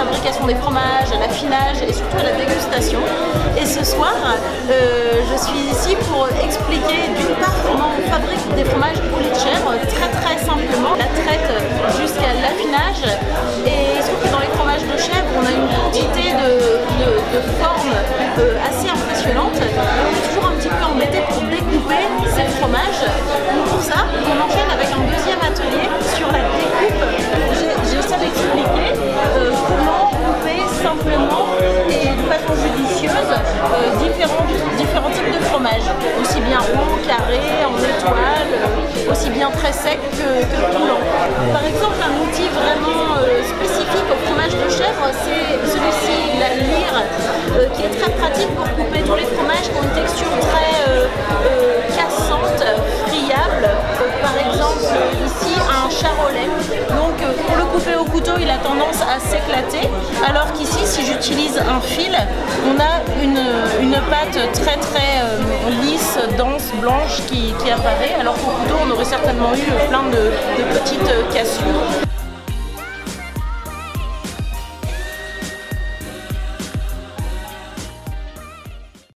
fabrication des fromages, à l'affinage et surtout à la dégustation. Et ce soir, je suis ici pour expliquer d'une part comment on fabrique des fromages au lait de chèvre très simplement, la traite jusqu'à l'affinage. Et sauf que dans les fromages de chèvre, on a une quantité de formes assez impressionnante. On est toujours un petit peu embêté pour découper ces fromages. Pour ça, on enchaîne avec un deuxième atelier sur la découpe. J'essaie d'expliquer comment couper simplement et de façon judicieuse différents types de fromages, aussi bien rond, carré, en étoile, aussi bien très sec que coulant. Par exemple, un outil vraiment spécifique au fromage de chèvre, c'est celui-ci, la lyre, qui est très pratique pour couper tous les fromages qui ont une texture très cassante, friable. Par exemple, ici, un charolais. Donc, pour le couper au couteau, il a tendance à s'éclater, alors qu'ici, si j'utilise un fil, on a une pâte très lisse, dense, blanche qui apparaît, alors qu'au couteau, on aurait certainement eu plein de petites cassures.